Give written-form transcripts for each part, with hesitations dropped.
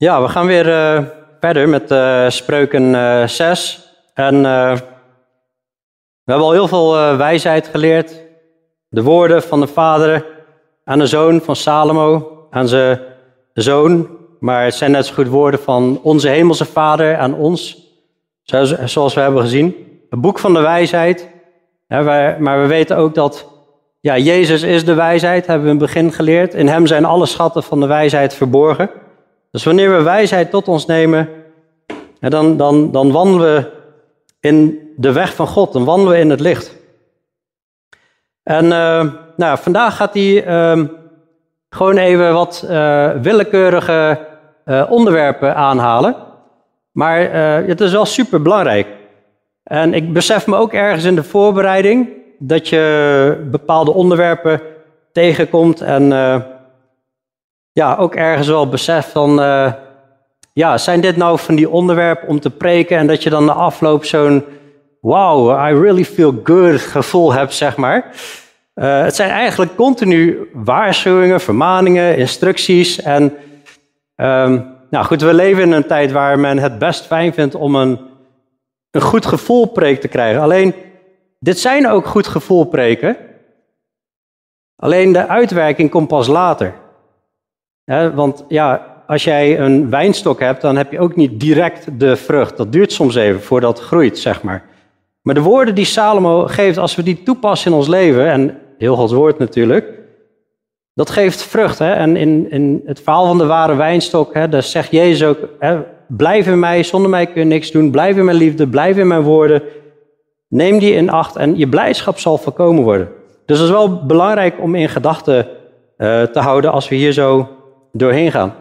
Ja, we gaan weer verder met Spreuken 6. En we hebben al heel veel wijsheid geleerd. De woorden van de vader aan de zoon van Salomo, aan zijn zoon. Maar het zijn net zo goed woorden van onze hemelse vader aan ons, zoals we hebben gezien. Het boek van de wijsheid. Maar we weten ook dat Jezus is de wijsheid, hebben we in het begin geleerd. In hem zijn alle schatten van de wijsheid verborgen. Dus wanneer we wijsheid tot ons nemen, dan wandelen we in de weg van God, dan wandelen we in het licht. En vandaag gaat hij gewoon even wat willekeurige onderwerpen aanhalen. Maar het is wel super belangrijk. En ik besef me ook ergens in de voorbereiding dat je bepaalde onderwerpen tegenkomt en ook ergens wel beseft van, zijn dit nou van die onderwerpen om te preken en dat je dan na afloop zo'n wow, I really feel good gevoel hebt, zeg maar. Het zijn eigenlijk continu waarschuwingen, vermaningen, instructies. En we leven in een tijd waar men het best fijn vindt om een goed gevoel preek te krijgen. Alleen, dit zijn ook goed gevoel preken. Alleen de uitwerking komt pas later. Want als jij een wijnstok hebt, dan heb je ook niet direct de vrucht. Dat duurt soms even voordat het groeit, zeg maar. Maar de woorden die Salomo geeft, als we die toepassen in ons leven, en heel Gods woord natuurlijk, dat geeft vrucht. En in het verhaal van de ware wijnstok, daar zegt Jezus ook, blijf in mij, zonder mij kun je niks doen. Blijf in mijn liefde, blijf in mijn woorden. Neem die in acht en je blijdschap zal volkomen worden. Dus het is wel belangrijk om in gedachten te houden als we hier zo doorheen gaan.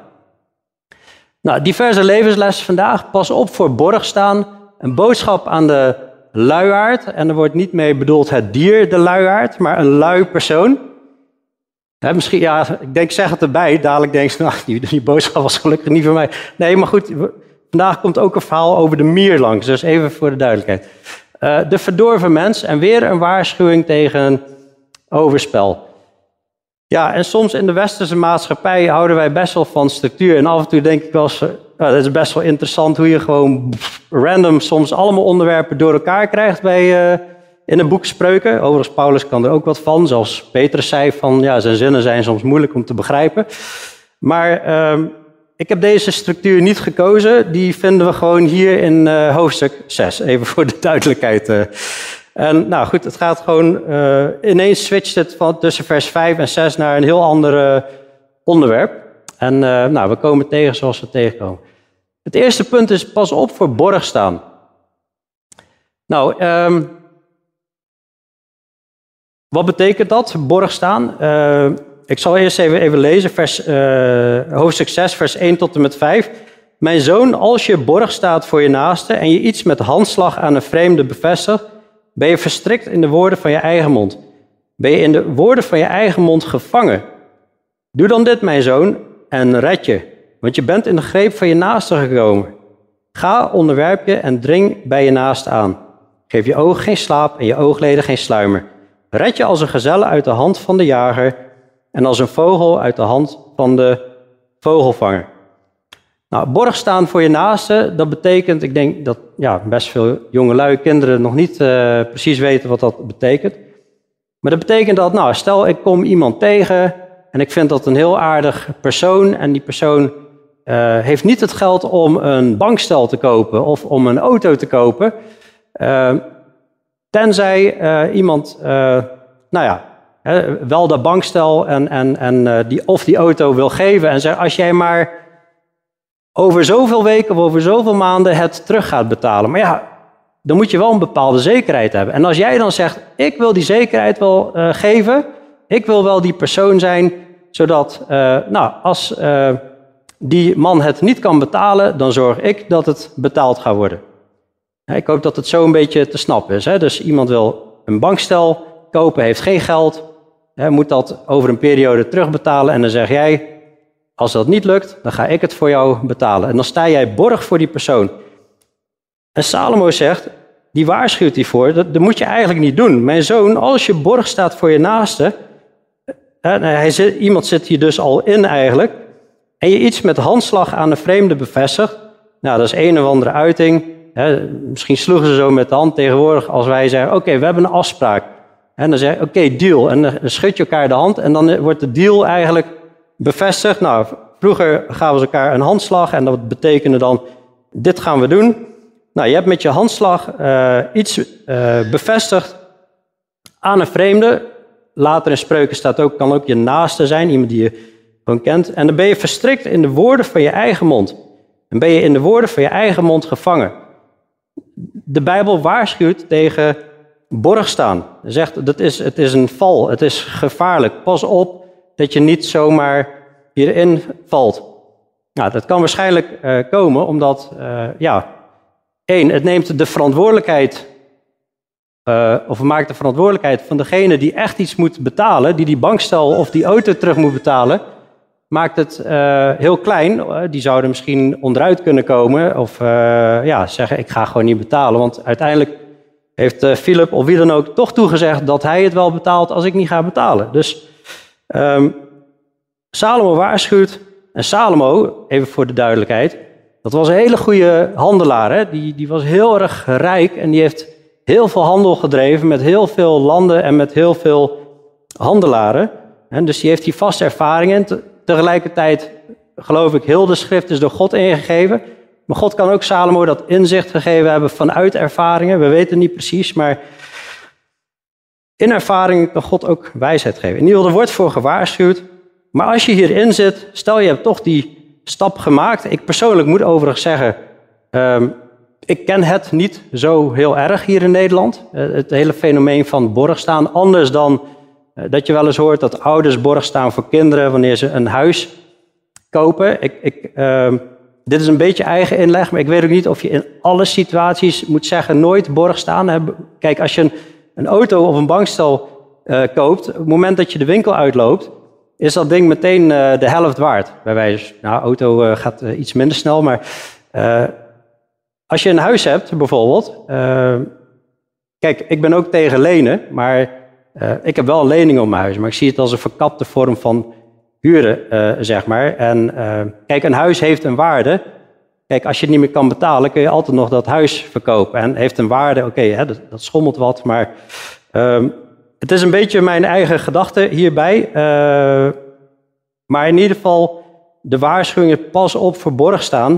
Diverse levenslessen vandaag. Pas op voor borg staan. Een boodschap aan de luiaard. En er wordt niet mee bedoeld het dier, de luiaard, maar een lui persoon. Misschien, ik zeg het erbij. Dadelijk denk je, die boodschap was gelukkig niet voor mij. Nee, maar goed, vandaag komt ook een verhaal over de mier langs. Dus even voor de duidelijkheid. De verdorven mens en weer een waarschuwing tegen overspel. Ja, en soms in de westerse maatschappij houden wij best wel van structuur. En af en toe denk ik wel eens, dat is best wel interessant hoe je gewoon random soms allemaal onderwerpen door elkaar krijgt in een boek Spreuken. Overigens, Paulus kan er ook wat van. Zoals Petrus zei van, zijn zinnen zijn soms moeilijk om te begrijpen. Maar ik heb deze structuur niet gekozen. Die vinden we gewoon hier in hoofdstuk 6. Even voor de duidelijkheid. En het gaat gewoon, ineens switcht het tussen vers 5 en 6 naar een heel ander onderwerp. En we komen tegen zoals we tegenkomen. Het eerste punt is, pas op voor borg staan. Wat betekent dat, borg staan? Ik zal eerst even lezen, hoofdstuk 6, vers 1 tot en met 5. Mijn zoon, als je borg staat voor je naaste en je iets met handslag aan een vreemde bevestigt, ben je verstrikt in de woorden van je eigen mond. Ben je in de woorden van je eigen mond gevangen. Doe dan dit, mijn zoon, en red je, want je bent in de greep van je naaste gekomen. Ga, onderwerp je en dring bij je naaste aan. Geef je ogen geen slaap en je oogleden geen sluimer. Red je als een gazelle uit de hand van de jager en als een vogel uit de hand van de vogelvanger. Borg staan voor je naaste, dat betekent, ik denk dat best veel jongelui, kinderen nog niet precies weten wat dat betekent. Maar dat betekent dat, stel ik kom iemand tegen en ik vind dat een heel aardig persoon en die persoon heeft niet het geld om een bankstel te kopen of om een auto te kopen. Tenzij iemand, wel dat bankstel en die auto wil geven en zegt, als jij maar over zoveel weken of over zoveel maanden het terug gaat betalen. Maar dan moet je wel een bepaalde zekerheid hebben. En als jij dan zegt, ik wil die zekerheid wel geven, ik wil wel die persoon zijn, zodat als die man het niet kan betalen, dan zorg ik dat het betaald gaat worden. Ik hoop dat het zo een beetje te snappen is. Dus iemand wil een bankstel kopen, heeft geen geld, moet dat over een periode terugbetalen en dan zeg jij, als dat niet lukt, dan ga ik het voor jou betalen. En dan sta jij borg voor die persoon. En Salomo zegt, die waarschuwt hiervoor, dat moet je eigenlijk niet doen. Mijn zoon, als je borg staat voor je naaste, iemand zit hier dus al in eigenlijk, en je iets met handslag aan een vreemde bevestigt, nou, dat is een of andere uiting. Misschien sloegen ze zo met de hand tegenwoordig als wij zeggen, oké, we hebben een afspraak. En dan zeg je, oké, deal. En dan schud je elkaar de hand en dan wordt de deal eigenlijk bevestigd. Nou, vroeger gaven ze elkaar een handslag en dat betekende dan, dit gaan we doen. Nou, je hebt met je handslag iets bevestigd aan een vreemde. Later in Spreuken staat ook, kan ook je naaste zijn, iemand die je gewoon kent. En dan ben je verstrikt in de woorden van je eigen mond. Dan ben je in de woorden van je eigen mond gevangen. De Bijbel waarschuwt tegen borgstaan. Hij zegt, het is een val, het is gevaarlijk. Pas op dat je niet zomaar hierin valt. Nou, dat kan waarschijnlijk komen omdat, het neemt de verantwoordelijkheid, of maakt de verantwoordelijkheid van degene die echt iets moet betalen, die bankstel of die auto terug moet betalen, maakt het heel klein. Die zouden misschien onderuit kunnen komen of zeggen, ik ga gewoon niet betalen. Want uiteindelijk heeft Philip of wie dan ook toch toegezegd dat hij het wel betaalt als ik niet ga betalen. Dus Salomo waarschuwt. En Salomo, even voor de duidelijkheid, dat was een hele goede handelaar. Hè? Die was heel erg rijk en die heeft heel veel handel gedreven met heel veel landen en met heel veel handelaren. En dus die heeft die vaste ervaringen. Tegelijkertijd geloof ik, heel de schrift is door God ingegeven. Maar God kan ook Salomo dat inzicht gegeven hebben vanuit ervaringen. We weten het niet precies, maar in ervaringen kan God ook wijsheid geven. In ieder geval, er wordt voor gewaarschuwd. Maar als je hierin zit, stel je hebt toch die stap gemaakt. Ik persoonlijk moet overigens zeggen, ik ken het niet zo heel erg hier in Nederland. Het hele fenomeen van borgstaan. Anders dan dat je wel eens hoort dat ouders borgstaan voor kinderen wanneer ze een huis kopen. Dit is een beetje eigen inleg, maar ik weet ook niet of je in alle situaties moet zeggen nooit borgstaan. Kijk, als je een auto of een bankstel koopt, op het moment dat je de winkel uitloopt, is dat ding meteen de helft waard. Bij wijze, auto gaat iets minder snel, maar als je een huis hebt bijvoorbeeld, kijk, ik ben ook tegen lenen, maar ik heb wel een lening op mijn huis, maar ik zie het als een verkapte vorm van huren, zeg maar. En kijk, een huis heeft een waarde. Kijk, als je het niet meer kan betalen, kun je altijd nog dat huis verkopen. En heeft een waarde, oké, dat schommelt wat, maar het is een beetje mijn eigen gedachte hierbij. Maar in ieder geval, de waarschuwingen pas op voor borgstaan.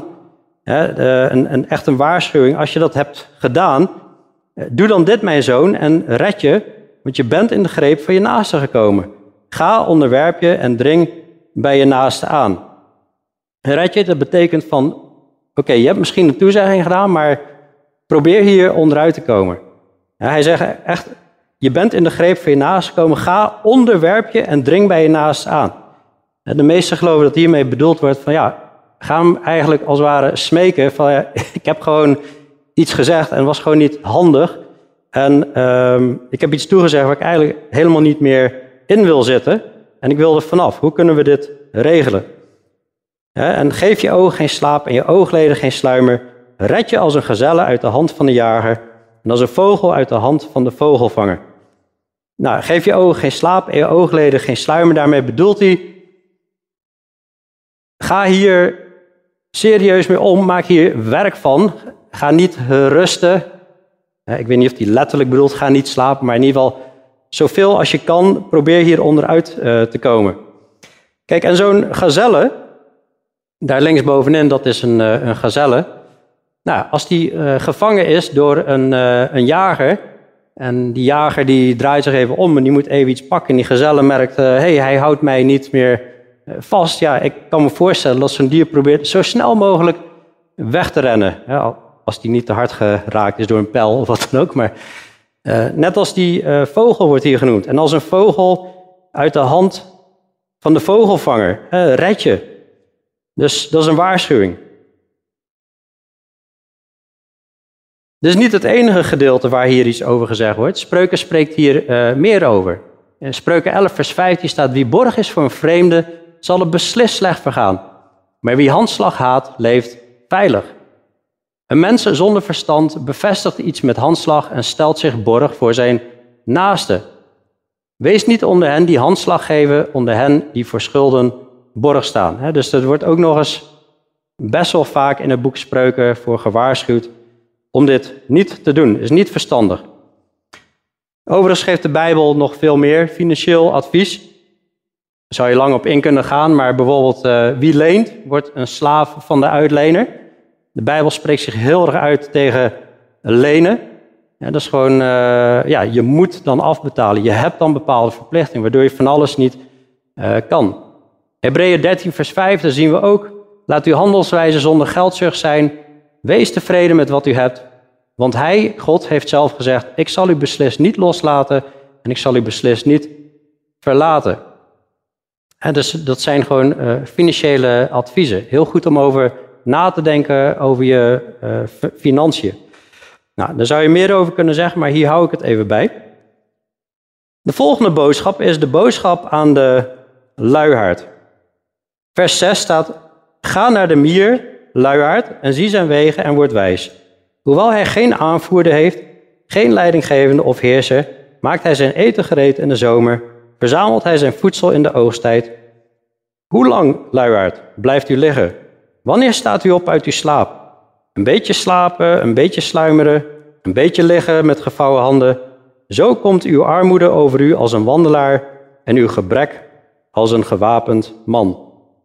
Echt een waarschuwing, als je dat hebt gedaan, doe dan dit, mijn zoon, en red je, want je bent in de greep van je naaste gekomen. Ga, onderwerp je en dring bij je naaste aan. Red je, dat betekent van, oké, je hebt misschien een toezegging gedaan, maar probeer hier onderuit te komen. Ja, hij zegt echt, je bent in de greep van je naaste gekomen, ga, onderwerp je en dring bij je naaste aan. De meesten geloven dat hiermee bedoeld wordt van, ga hem eigenlijk als het ware smeken van, ik heb gewoon iets gezegd en het was gewoon niet handig. En ik heb iets toegezegd waar ik eigenlijk helemaal niet meer in wil zitten. En ik wil er vanaf. Hoe kunnen we dit regelen? En geef je ogen geen slaap en je oogleden geen sluimer. Red je als een gazelle uit de hand van de jager en als een vogel uit de hand van de vogelvanger. Nou, geef je ogen geen slaap en je oogleden geen sluimer. Daarmee bedoelt hij, ga hier serieus mee om, maak hier werk van. Ga niet rusten. Ik weet niet of hij letterlijk bedoelt, ga niet slapen, maar in ieder geval zoveel als je kan, probeer hier onderuit te komen. Kijk, en zo'n gazelle, daar linksbovenin, dat is een gazelle. Nou, als die gevangen is door een jager, en die jager die draait zich even om en die moet even iets pakken, en die gazelle merkt, hij houdt mij niet meer vast. Ja, ik kan me voorstellen dat zo'n dier probeert zo snel mogelijk weg te rennen. Ja, als die niet te hard geraakt is door een pijl of wat dan ook, maar net als die vogel wordt hier genoemd. En als een vogel uit de hand van de vogelvanger, red je. Dus dat is een waarschuwing. Dit is niet het enige gedeelte waar hier iets over gezegd wordt. Spreuken spreekt hier meer over. In Spreuken 11 vers 15 staat, wie borg is voor een vreemde, zal het beslist slecht vergaan. Maar wie handslag haat, leeft veilig. Een mens zonder verstand bevestigt iets met handslag en stelt zich borg voor zijn naaste. Wees niet onder hen die handslag geven, onder hen die voor schulden borg staan. Dus er wordt ook nog eens best wel vaak in het boek Spreuken voor gewaarschuwd om dit niet te doen. Is niet verstandig. Overigens geeft de Bijbel nog veel meer financieel advies. Daar zou je lang op in kunnen gaan, maar bijvoorbeeld wie leent, wordt een slaaf van de uitlener. De Bijbel spreekt zich heel erg uit tegen lenen. Ja, dat is gewoon, je moet dan afbetalen. Je hebt dan bepaalde verplichtingen, waardoor je van alles niet kan. Hebreeën 13 vers 5, daar zien we ook. Laat uw handelswijze zonder geldzucht zijn. Wees tevreden met wat u hebt. Want hij, God, heeft zelf gezegd, ik zal u beslist niet loslaten en ik zal u beslist niet verlaten. En dus dat zijn gewoon financiële adviezen. Heel goed om over na te denken over je financiën. Nou, daar zou je meer over kunnen zeggen, maar hier hou ik het even bij. De volgende boodschap is de boodschap aan de luiaard. Vers 6 staat, ga naar de mier, luiaard, en zie zijn wegen en word wijs. Hoewel hij geen aanvoerder heeft, geen leidinggevende of heerser, maakt hij zijn eten gereed in de zomer, verzamelt hij zijn voedsel in de oogsttijd. Hoe lang, luiaard, blijft u liggen? Wanneer staat u op uit uw slaap? Een beetje slapen, een beetje sluimeren, een beetje liggen met gevouwen handen. Zo komt uw armoede over u als een wandelaar en uw gebrek als een gewapend man.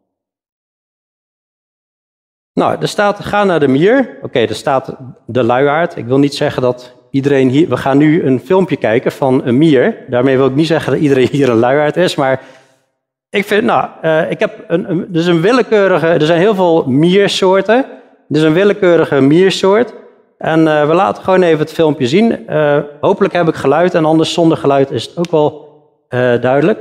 Nou, er staat, ga naar de mier. Oké, er staat de luiaard. Ik wil niet zeggen dat iedereen hier... We gaan nu een filmpje kijken van een mier. Daarmee wil ik niet zeggen dat iedereen hier een luiaard is, maar... Ik vind, ik heb dus een willekeurige... Er zijn heel veel miersoorten. Dit is een willekeurige miersoort. En we laten gewoon even het filmpje zien. Hopelijk heb ik geluid en anders zonder geluid is het ook wel duidelijk.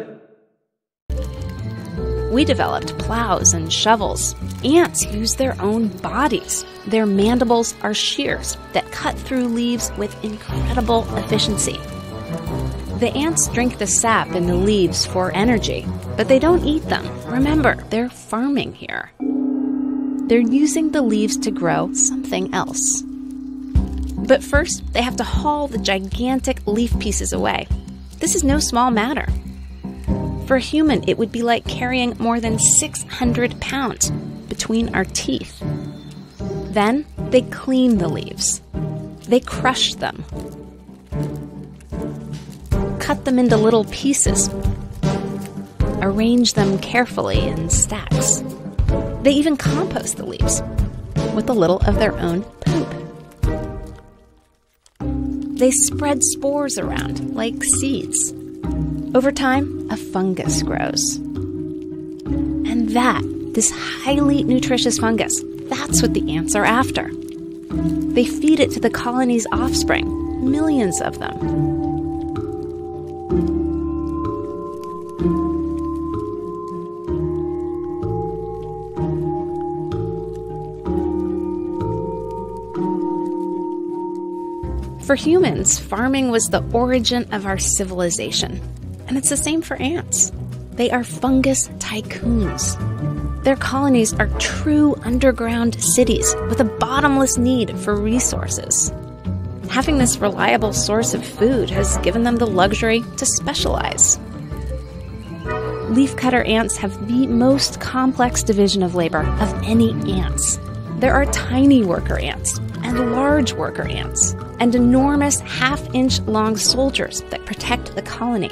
We developed plows and shovels. Ants use their own bodies. Their mandibles are shears that cut through leaves with incredible efficiency. The ants drink the sap in the leaves for energy, but they don't eat them. Remember, they're farming here. They're using the leaves to grow something else. But first, they have to haul the gigantic leaf pieces away. This is no small matter. For a human, it would be like carrying more than 600 pounds between our teeth. Then, they clean the leaves. They crush them. Cut them into little pieces. Arrange them carefully in stacks. They even compost the leaves with a little of their own poop. They spread spores around like seeds. Over time, a fungus grows. And this highly nutritious fungus, that's what the ants are after. They feed it to the colony's offspring, millions of them. For humans, farming was the origin of our civilization. And it's the same for ants. They are fungus tycoons. Their colonies are true underground cities with a bottomless need for resources. Having this reliable source of food has given them the luxury to specialize. Leafcutter ants have the most complex division of labor of any ants. There are tiny worker ants and large worker ants, and enormous half-inch long soldiers that protect the colony.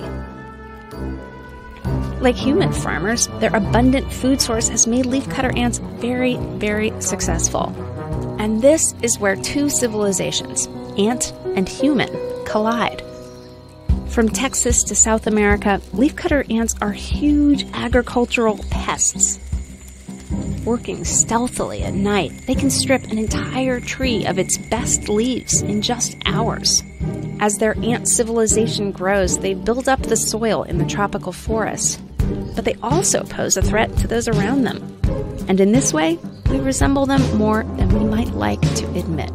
Like human farmers, their abundant food source has made leafcutter ants very, very successful. And this is where two civilizations, ant and human, collide. From Texas to South America, leafcutter ants are huge agricultural pests. Working stealthily at night, they can strip an entire tree of its best leaves in just hours. As their ant civilization grows, they build up the soil in the tropical forest. But they also pose a threat to those around them. And in this way, we resemble them more than we might like to admit.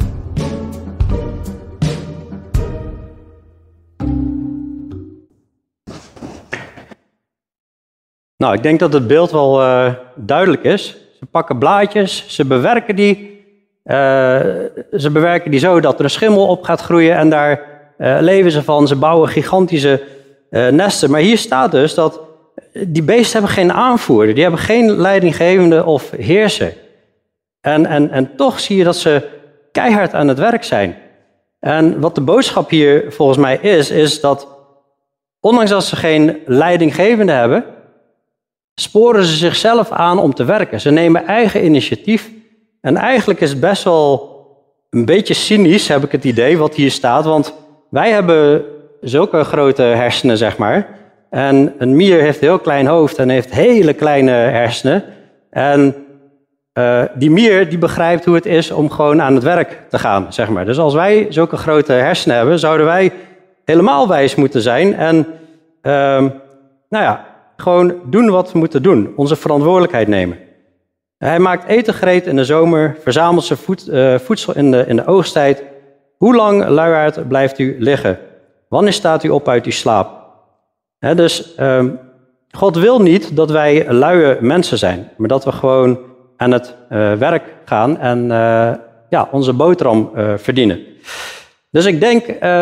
Nou, ik denk dat het beeld wel duidelijk is. Ze pakken blaadjes, ze bewerken die zo dat er een schimmel op gaat groeien en daar leven ze van. Ze bouwen gigantische nesten. Maar hier staat dus dat die beesten hebben geen aanvoerder, die hebben geen leidinggevende of heerser. En toch zie je dat ze keihard aan het werk zijn. En wat de boodschap hier volgens mij is dat ondanks dat ze geen leidinggevende hebben, sporen ze zichzelf aan om te werken. Ze nemen eigen initiatief. En eigenlijk is het best wel een beetje cynisch, heb ik het idee, wat hier staat. Want wij hebben zulke grote hersenen, zeg maar. En een mier heeft een heel klein hoofd en heeft hele kleine hersenen. En die mier die begrijpt hoe het is om gewoon aan het werk te gaan, zeg maar. Dus als wij zulke grote hersenen hebben, zouden wij helemaal wijs moeten zijn. En gewoon doen wat we moeten doen. Onze verantwoordelijkheid nemen. Hij maakt eten gereed in de zomer, verzamelt zijn voedsel in de oogsttijd. Hoe lang, luiaard, blijft u liggen? Wanneer staat u op uit uw slaap? Dus God wil niet dat wij luie mensen zijn, maar dat we gewoon aan het werk gaan en onze boterham verdienen. Dus ik denk,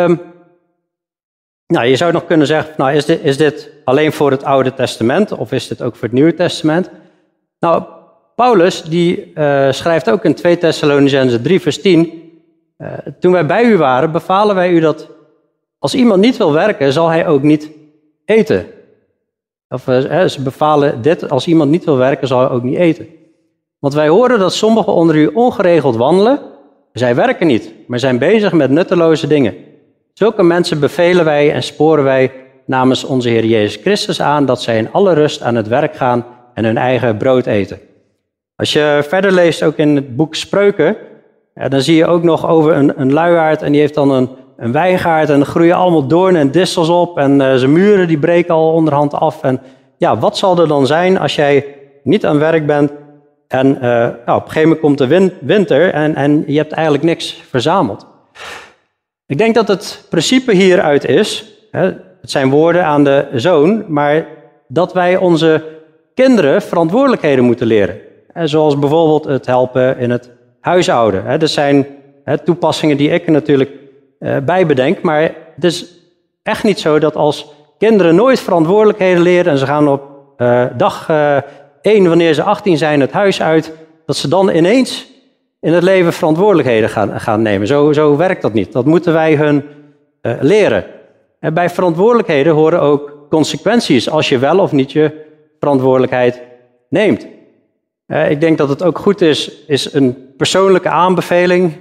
je zou nog kunnen zeggen, is dit alleen voor het Oude Testament of is dit ook voor het Nieuwe Testament? Nou, Paulus die schrijft ook in 2 Thessalonicenzen 3 vers 10, toen wij bij u waren, bevalen wij u dat als iemand niet wil werken, zal hij ook niet eten. Of ze bevalen dit, als iemand niet wil werken, zal hij ook niet eten. Want wij horen dat sommigen onder u ongeregeld wandelen. Zij werken niet, maar zijn bezig met nutteloze dingen. Zulke mensen bevelen wij en sporen wij namens onze Heer Jezus Christus aan dat zij in alle rust aan het werk gaan en hun eigen brood eten. Als je verder leest, ook in het boek Spreuken, dan zie je ook nog over een luiaard en die heeft dan een wijngaard en er groeien allemaal doornen en distels op en zijn muren die breken al onderhand af. En ja, wat zal er dan zijn als jij niet aan werk bent en op een gegeven moment komt de winter en je hebt eigenlijk niks verzameld. Ik denk dat het principe hieruit is, het zijn woorden aan de zoon, maar dat wij onze kinderen verantwoordelijkheden moeten leren. Zoals bijvoorbeeld het helpen in het huishouden. Er zijn toepassingen die ik er natuurlijk bij bedenk, maar het is echt niet zo dat als kinderen nooit verantwoordelijkheden leren en ze gaan op dag 1, wanneer ze 18 zijn, het huis uit, dat ze dan ineens in het leven verantwoordelijkheden gaan nemen. Zo werkt dat niet. Dat moeten wij hun leren. En bij verantwoordelijkheden horen ook consequenties als je wel of niet je verantwoordelijkheid neemt. Ik denk dat het ook goed is een persoonlijke aanbeveling,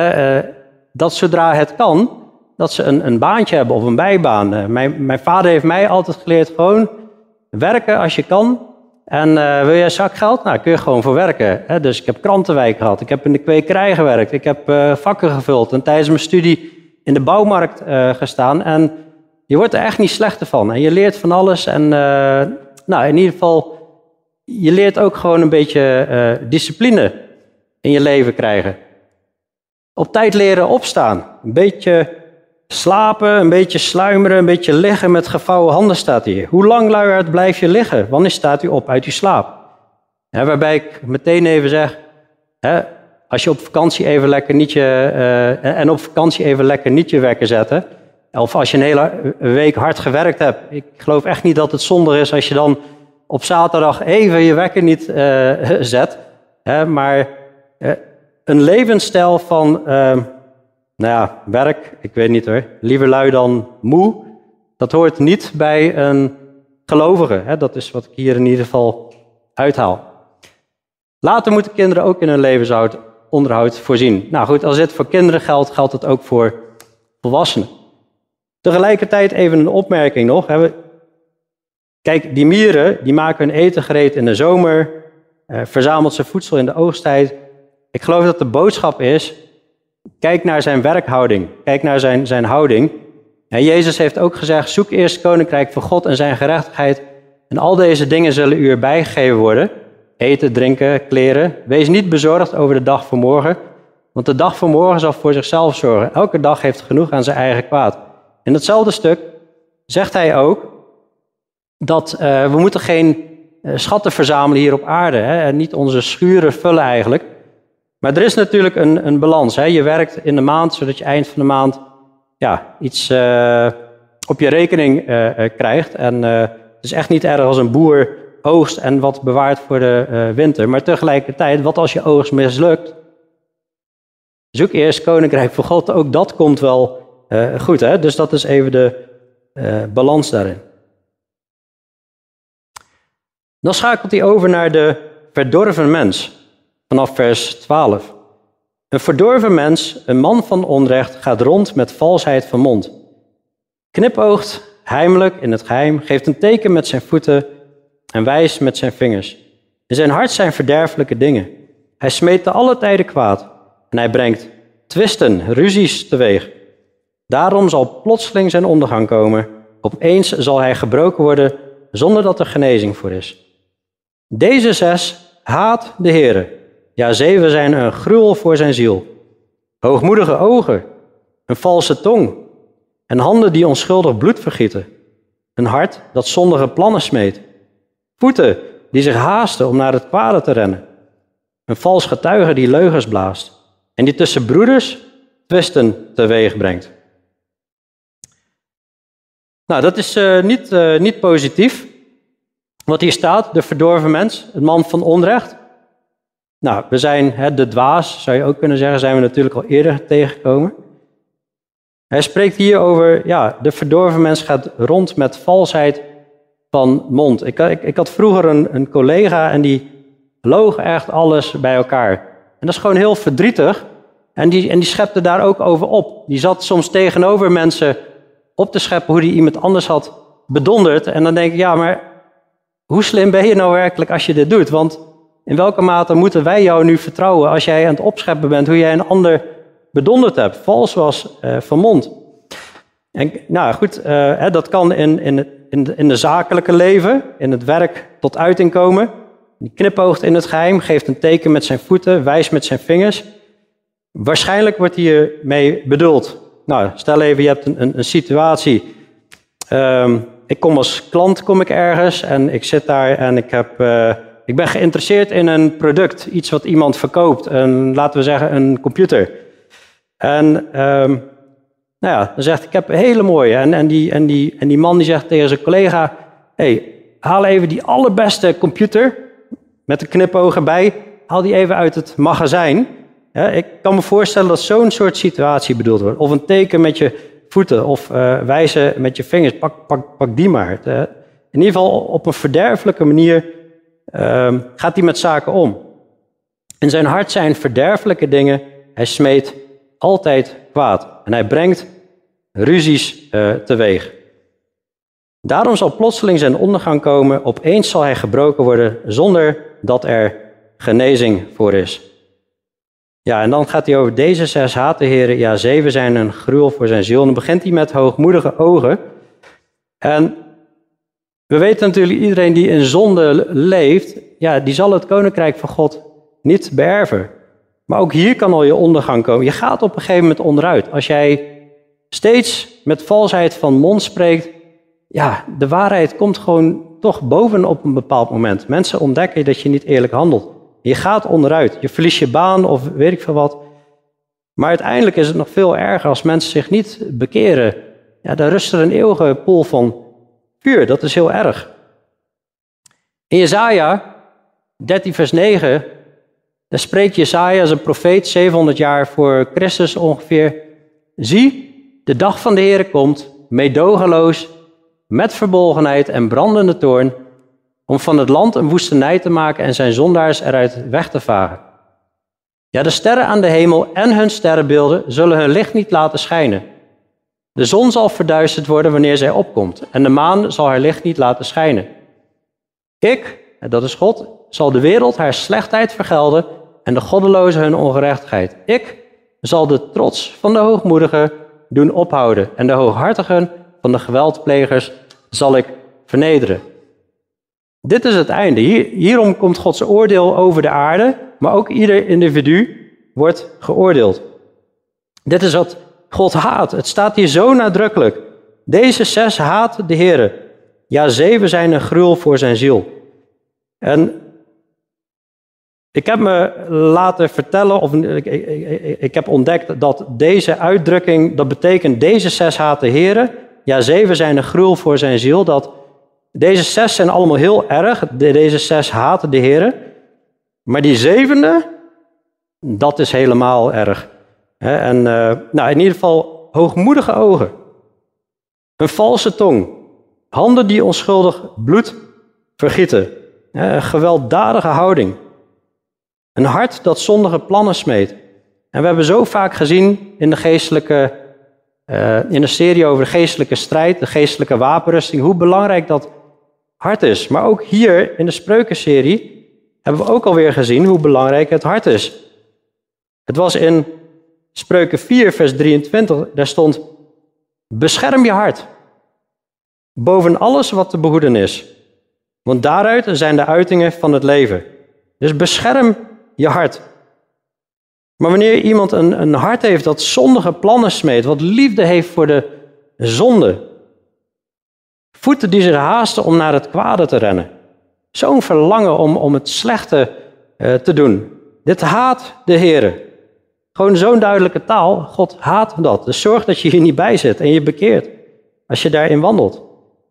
dat zodra het kan, dat ze een baantje hebben of een bijbaan. Mijn vader heeft mij altijd geleerd gewoon werken als je kan. En wil je zakgeld? Nou, kun je gewoon voor werken. Dus ik heb krantenwijk gehad, ik heb in de kwekerij gewerkt, ik heb vakken gevuld en tijdens mijn studie in de bouwmarkt gestaan. En je wordt er echt niet slechter van. En je leert van alles en in ieder geval, je leert ook gewoon een beetje discipline in je leven krijgen. Op tijd leren opstaan, een beetje slapen, een beetje sluimeren, een beetje liggen met gevouwen handen staat hier. Hoe lang, luiaard, blijf je liggen? Wanneer staat u op uit uw slaap? Waarbij ik meteen even zeg, als je op vakantie even lekker niet je wekker zetten, of als je een hele week hard gewerkt hebt. Ik geloof echt niet dat het zonde is als je dan op zaterdag even je wekker niet zet. Maar een levensstijl van werk, ik weet niet hoor, liever lui dan moe, dat hoort niet bij een gelovige. Dat is wat ik hier in ieder geval uithaal. Later moeten kinderen ook in hun levensonderhoud voorzien. Nou goed, als dit voor kinderen geldt, geldt het ook voor volwassenen. Tegelijkertijd even een opmerking nog. Kijk, die mieren die maken hun eten gereed in de zomer, verzamelt ze voedsel in de oogsttijd. Ik geloof dat de boodschap is, kijk naar zijn werkhouding, kijk naar zijn houding. En Jezus heeft ook gezegd, zoek eerst het koninkrijk van God en zijn gerechtigheid. En al deze dingen zullen u erbij gegeven worden. Eten, drinken, kleren. Wees niet bezorgd over de dag van morgen, want de dag van morgen zal voor zichzelf zorgen. Elke dag heeft genoeg aan zijn eigen kwaad. In hetzelfde stuk zegt hij ook dat we moeten geen schatten verzamelen hier op aarde. En niet onze schuren vullen eigenlijk. Maar er is natuurlijk een balans. Je werkt in de maand, zodat je eind van de maand iets op je rekening krijgt. En Het is echt niet erg als een boer oogst en wat bewaart voor de winter. Maar tegelijkertijd, wat als je oogst mislukt? Zoek eerst koninkrijk van God. Ook dat komt wel goed. Hè? Dus dat is even de balans daarin. Dan schakelt hij over naar de verdorven mens. Vanaf vers 12. Een verdorven mens, een man van onrecht, gaat rond met valsheid van mond. Knipoogt heimelijk in het geheim, geeft een teken met zijn voeten en wijst met zijn vingers. In zijn hart zijn verderfelijke dingen. Hij smeet te alle tijden kwaad en hij brengt twisten, ruzies teweeg. Daarom zal plotseling zijn ondergang komen. Opeens zal hij gebroken worden zonder dat er genezing voor is. Deze 6 haat de Heere. Ja, 7 zijn een gruwel voor zijn ziel. Hoogmoedige ogen, een valse tong en handen die onschuldig bloed vergieten. Een hart dat zondige plannen smeet. Voeten die zich haasten om naar het kwade te rennen. Een vals getuige die leugens blaast en die tussen broeders twisten teweeg brengt. Nou, dat is niet positief. Wat hier staat, de verdorven mens, het man van onrecht. Nou, we zijn de dwaas, zou je ook kunnen zeggen, zijn we natuurlijk al eerder tegengekomen. Hij spreekt hier over, de verdorven mens gaat rond met valsheid van mond. Ik had vroeger een collega en die loog echt alles bij elkaar. En dat is gewoon heel verdrietig. En die schepte daar ook over op. Die zat soms tegenover mensen op te scheppen hoe die iemand anders had bedonderd. En dan denk ik, maar hoe slim ben je nou werkelijk als je dit doet? Want in welke mate moeten wij jou nu vertrouwen als jij aan het opscheppen bent hoe jij een ander bedonderd hebt? Vals was van mond. En nou goed, dat kan in de zakelijke leven, in het werk tot uiting komen. Die knipoogt in het geheim, geeft een teken met zijn voeten, wijst met zijn vingers. Waarschijnlijk wordt hiermee bedoeld. Nou, stel even, je hebt een situatie. Ik kom als klant ergens en ik zit daar en ik ben geïnteresseerd in een product, iets wat iemand verkoopt, laten we zeggen een computer. En dan zegt ik heb een hele mooie. En die man die zegt tegen zijn collega, haal even die allerbeste computer met de knipogen bij, haal die even uit het magazijn. Ik kan me voorstellen dat zo'n soort situatie bedoeld wordt. Of een teken met je voeten of wijzen met je vingers, pak die maar. In ieder geval op een verderfelijke manier gaat hij met zaken om. In zijn hart zijn verderfelijke dingen, hij smeet altijd kwaad. En hij brengt ruzies teweeg. Daarom zal plotseling zijn ondergang komen, opeens zal hij gebroken worden zonder dat er genezing voor is. Ja, en dan gaat hij over deze 6 haat de Heere, ja 7 zijn een gruwel voor zijn ziel. En dan begint hij met hoogmoedige ogen. En we weten natuurlijk, iedereen die in zonde leeft, die zal het koninkrijk van God niet beërven. Maar ook hier kan al je ondergang komen. Je gaat op een gegeven moment onderuit. Als jij steeds met valsheid van mond spreekt, de waarheid komt gewoon toch boven op een bepaald moment. Mensen ontdekken dat je niet eerlijk handelt. Je gaat onderuit. Je verliest je baan of weet ik veel wat. Maar uiteindelijk is het nog veel erger als mensen zich niet bekeren. Daar rust er een eeuwige poel van vuur. Dat is heel erg. In Jesaja 13 vers 9, daar spreekt Jesaja als een profeet 700 jaar voor Christus ongeveer. Zie, de dag van de Heere komt, meedogenloos, met verbolgenheid en brandende toorn, om van het land een woestenij te maken en zijn zondaars eruit weg te vagen. De sterren aan de hemel en hun sterrenbeelden zullen hun licht niet laten schijnen. De zon zal verduisterd worden wanneer zij opkomt en de maan zal haar licht niet laten schijnen. Ik, dat is God, zal de wereld haar slechtheid vergelden en de goddelozen hun ongerechtigheid. Ik zal de trots van de hoogmoedigen doen ophouden en de hooghartigen van de geweldplegers zal ik vernederen. Dit is het einde. Hierom komt Gods oordeel over de aarde, maar ook ieder individu wordt geoordeeld. Dit is wat God haat. Het staat hier zo nadrukkelijk. Deze 6 haat de Heere. Ja, 7 zijn een gruwel voor zijn ziel. En ik heb me laten vertellen, of ik heb ontdekt dat deze uitdrukking, dat betekent deze 6 haat de Heere. Ja, 7 zijn een gruwel voor zijn ziel. Dat Deze 6 zijn allemaal heel erg. Deze 6 haten de Heer. Maar die 7e, dat is helemaal erg. En in ieder geval hoogmoedige ogen. Een valse tong. Handen die onschuldig bloed vergieten. Een gewelddadige houding. Een hart dat zondige plannen smeedt. En we hebben zo vaak gezien in de serie over de geestelijke strijd, de geestelijke wapenrusting, hoe belangrijk dat hart is. Maar ook hier in de Spreukenserie hebben we ook alweer gezien hoe belangrijk het hart is. Het was in Spreuken 4, vers 23, daar stond: bescherm je hart boven alles wat te behoeden is, want daaruit zijn de uitingen van het leven. Dus bescherm je hart. Maar wanneer iemand een hart heeft dat zondige plannen smeedt, wat liefde heeft voor de zonde, voeten die zich haasten om naar het kwade te rennen, zo'n verlangen om het slechte te doen, dit haat de Heer. Gewoon zo'n duidelijke taal, God haat dat. Dus zorg dat je hier niet bij zit en je bekeert als je daarin wandelt.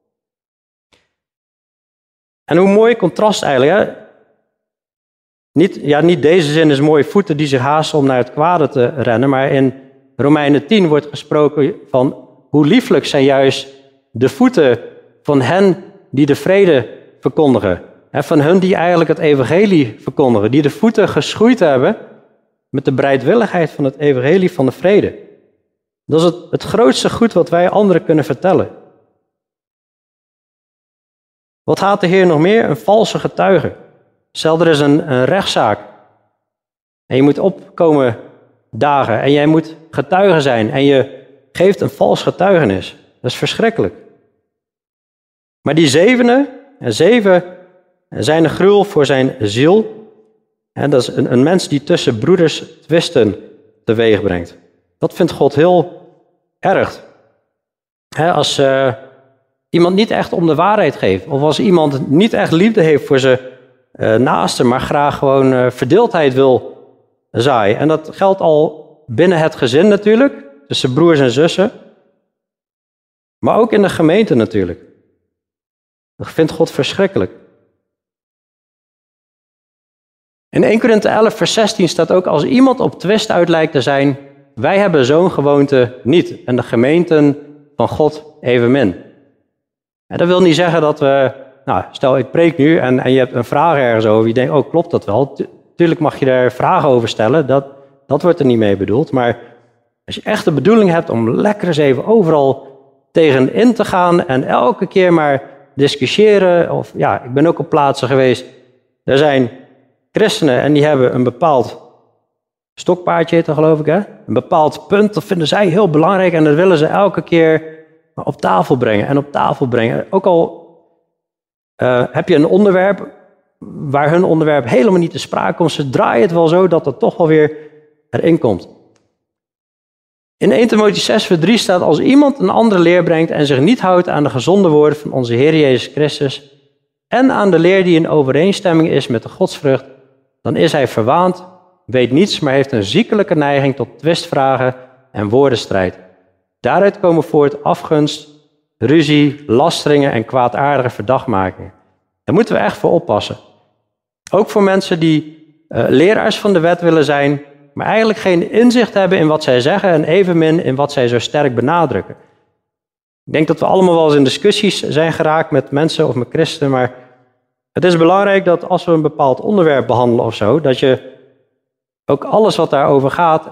En hoe mooi contrast eigenlijk, hè? Niet deze zin is mooi, voeten die zich haasten om naar het kwade te rennen, maar in Romeinen 10 wordt gesproken van hoe lieflijk zijn juist de voeten van hen die de vrede verkondigen. En van hen die eigenlijk het evangelie verkondigen, die de voeten geschoeid hebben met de bereidwilligheid van het evangelie van de vrede. Dat is het grootste goed wat wij anderen kunnen vertellen. Wat haat de Heer nog meer? Een valse getuige. Stel, er is een rechtszaak en je moet opkomen dagen en jij moet getuige zijn en je geeft een vals getuigenis. Dat is verschrikkelijk. Maar die 7 zijn een gruwel voor zijn ziel. En dat is een mens die tussen broeders twisten teweeg brengt. Dat vindt God heel erg. Als iemand niet echt om de waarheid geeft, of als iemand niet echt liefde heeft voor zijn naaste, maar graag gewoon verdeeldheid wil zaaien. En dat geldt al binnen het gezin natuurlijk, tussen broers en zussen, maar ook in de gemeente natuurlijk. Dat vindt God verschrikkelijk. In 1 Korinthe 11 vers 16 staat ook: als iemand op twist uit lijkt te zijn, wij hebben zo'n gewoonte niet. En de gemeenten van God evenmin. En dat wil niet zeggen dat we, stel ik preek nu en je hebt een vraag ergens over. Je denkt, oh klopt dat wel? Tuurlijk mag je daar vragen over stellen. Dat wordt er niet mee bedoeld. Maar als je echt de bedoeling hebt om lekker eens even overal tegenin te gaan en elke keer maar discussiëren. Of ik ben ook op plaatsen geweest. Er zijn christenen en die hebben een bepaald stokpaardje, heet dat geloof ik, hè? Een bepaald punt, dat vinden zij heel belangrijk en dat willen ze elke keer op tafel brengen. Ook al heb je een onderwerp waar hun onderwerp helemaal niet te sprake komt, ze draaien het wel zo dat het toch wel weer erin komt. In 1 Timotheüs 6 vers 3 staat: als iemand een andere leer brengt en zich niet houdt aan de gezonde woorden van onze Heer Jezus Christus en aan de leer die in overeenstemming is met de godsvrucht, dan is hij verwaand, weet niets, maar heeft een ziekelijke neiging tot twistvragen en woordenstrijd. Daaruit komen voort afgunst, ruzie, lasteringen en kwaadaardige verdachtmakingen. Daar moeten we echt voor oppassen. Ook voor mensen die leraars van de wet willen zijn, maar eigenlijk geen inzicht hebben in wat zij zeggen en evenmin in wat zij zo sterk benadrukken. Ik denk dat we allemaal wel eens in discussies zijn geraakt met mensen of met christenen, maar het is belangrijk dat als we een bepaald onderwerp behandelen of zo, dat je ook alles wat daarover gaat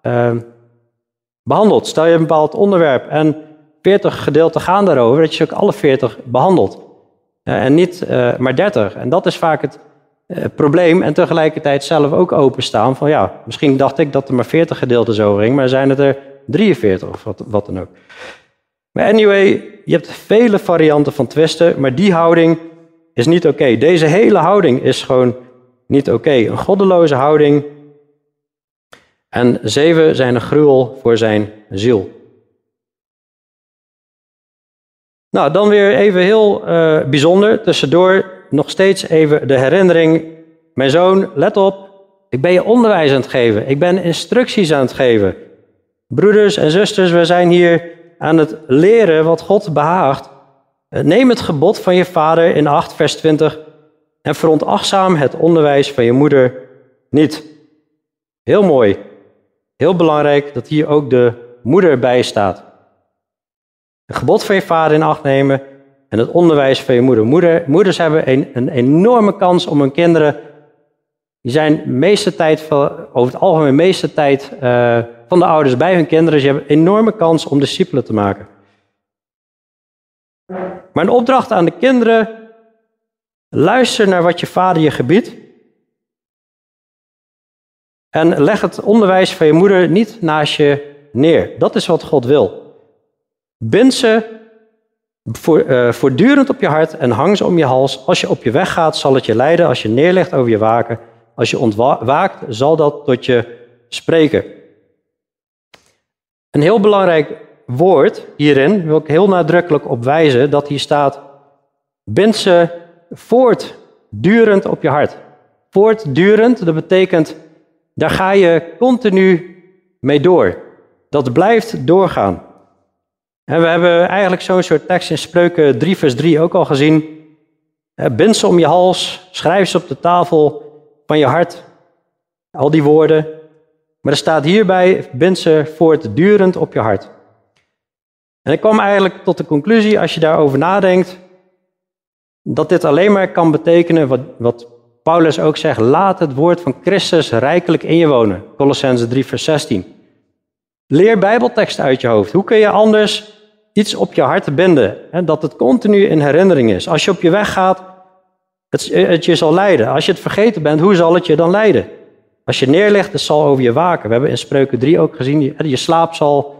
behandelt. Stel je een bepaald onderwerp en 40 gedeelten gaan daarover, dat je ook alle 40 behandelt. En niet maar 30. En dat is vaak het probleem. En tegelijkertijd zelf ook openstaan van misschien dacht ik dat er maar 40 gedeeltes over ging, maar zijn het er 43 of wat dan ook. Maar anyway, je hebt vele varianten van twisten, maar die houding is niet oké. Deze hele houding is gewoon niet oké. Een goddeloze houding. En 7 zijn een gruwel voor zijn ziel. Nou, dan weer even heel bijzonder. Tussendoor nog steeds even de herinnering. Mijn zoon, let op. Ik ben je onderwijs aan het geven. Ik ben instructies aan het geven. Broeders en zusters, we zijn hier aan het leren wat God behaagt. Neem het gebod van je vader in acht, vers 20, en veronachtzaam het onderwijs van je moeder niet. Heel mooi. Heel belangrijk dat hier ook de moeder bij staat. Het gebod van je vader in acht nemen en het onderwijs van je moeder. Moeders hebben een enorme kans om hun kinderen, die zijn over het algemeen meeste tijd van de ouders bij hun kinderen, dus je hebt een enorme kans om discipelen te maken. Maar een opdracht aan de kinderen: luister naar wat je vader je gebiedt. En leg het onderwijs van je moeder niet naast je neer. Dat is wat God wil. Bind ze voortdurend op je hart en hang ze om je hals. Als je op je weg gaat, zal het je leiden. Als je neerlegt over je waken. Als je ontwaakt, zal dat tot je spreken. Een heel belangrijk woord hierin, wil ik heel nadrukkelijk op wijzen, dat hier staat: bind ze voortdurend op je hart. Voortdurend, dat betekent, daar ga je continu mee door. Dat blijft doorgaan. En we hebben eigenlijk zo'n soort tekst in Spreuken 3 vers 3 ook al gezien. Bind ze om je hals, schrijf ze op de tafel van je hart. Al die woorden. Maar er staat hierbij: bind ze voortdurend op je hart. En ik kwam eigenlijk tot de conclusie, als je daarover nadenkt, dat dit alleen maar kan betekenen wat Paulus ook zegt: laat het woord van Christus rijkelijk in je wonen. Colossenzen 3 vers 16. Leer Bijbelteksten uit je hoofd. Hoe kun je anders iets op je hart binden? Hè, dat het continu in herinnering is. Als je op je weg gaat, het je zal leiden. Als je het vergeten bent, hoe zal het je dan leiden? Als je neerlegt, het zal over je waken. We hebben in Spreuken 3 ook gezien, je slaap zal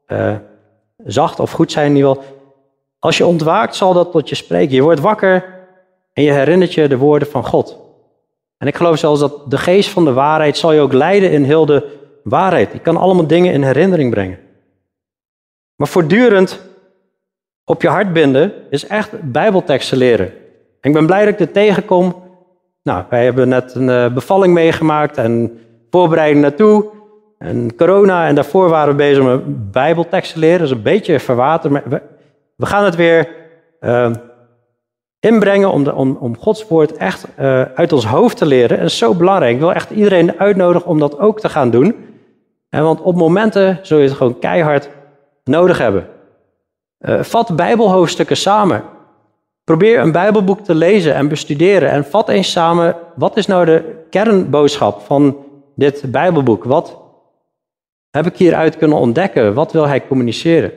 zacht of goed zijn in ieder geval. Als je ontwaakt, zal dat tot je spreken. Je wordt wakker en je herinnert je de woorden van God. En ik geloof zelfs dat de geest van de waarheid zal je ook leiden in heel de waarheid. Je kan allemaal dingen in herinnering brengen. Maar voortdurend op je hart binden is echt Bijbelteksten leren. En ik ben blij dat ik dit tegenkom. Nou, wij hebben net een bevalling meegemaakt en voorbereiding naartoe. En corona, en daarvoor waren we bezig met Bijbelteksten leren. Dat is een beetje verwaterd, maar we gaan het weer inbrengen om Gods woord echt uit ons hoofd te leren. En dat is zo belangrijk. Ik wil echt iedereen uitnodigen om dat ook te gaan doen. Want op momenten zul je het gewoon keihard nodig hebben. Vat Bijbelhoofdstukken samen. Probeer een Bijbelboek te lezen en bestuderen. En vat eens samen, wat is nou de kernboodschap van dit Bijbelboek? Wat heb ik hieruit kunnen ontdekken? Wat wil hij communiceren?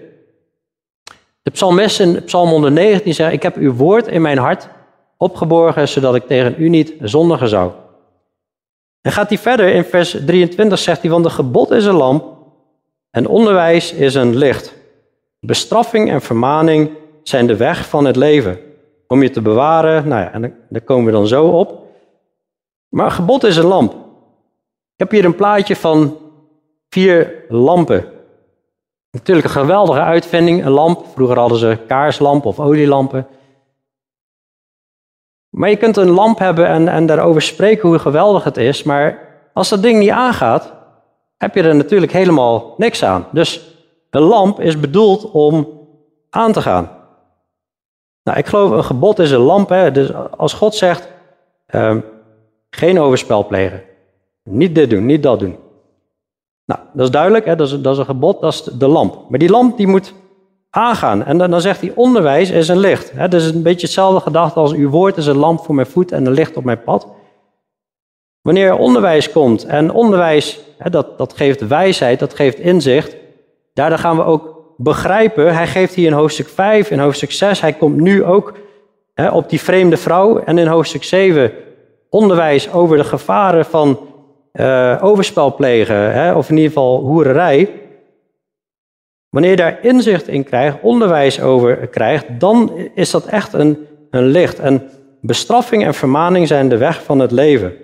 De psalmist in Psalm 119 zegt: ik heb uw woord in mijn hart opgeborgen, zodat ik tegen u niet zondigen zou. En gaat hij verder, in vers 23 zegt hij: want de gebod is een lamp en onderwijs is een licht. Bestraffing en vermaning zijn de weg van het leven. Om je te bewaren, nou ja, en daar komen we dan zo op. Maar gebod is een lamp. Ik heb hier een plaatje van 4 lampen. Natuurlijk een geweldige uitvinding, een lamp. Vroeger hadden ze kaarslampen of olielampen. Maar je kunt een lamp hebben en daarover spreken hoe geweldig het is. Maar als dat ding niet aangaat, heb je er natuurlijk helemaal niks aan. Dus een lamp is bedoeld om aan te gaan. Nou, ik geloof een gebod is een lamp. Hè. Dus als God zegt, geen overspel plegen. Niet dit doen, niet dat doen. Nou, dat is duidelijk, hè? Dat is een gebod, dat is de lamp. Maar die lamp die moet aangaan. En dan zegt hij, onderwijs is een licht. Hè? Dat is een beetje hetzelfde gedachte als uw woord is een lamp voor mijn voet en een licht op mijn pad. Wanneer er onderwijs komt, en onderwijs, hè, dat geeft wijsheid, dat geeft inzicht. Daardoor gaan we ook begrijpen. Hij geeft hier in hoofdstuk 5, in hoofdstuk 6, hij komt nu ook op die vreemde vrouw. En in hoofdstuk 7 onderwijs over de gevaren van overspel plegen, of in ieder geval hoererij. Wanneer je daar inzicht in krijgt, onderwijs over krijgt, dan is dat echt een licht. En bestraffing en vermaning zijn de weg van het leven.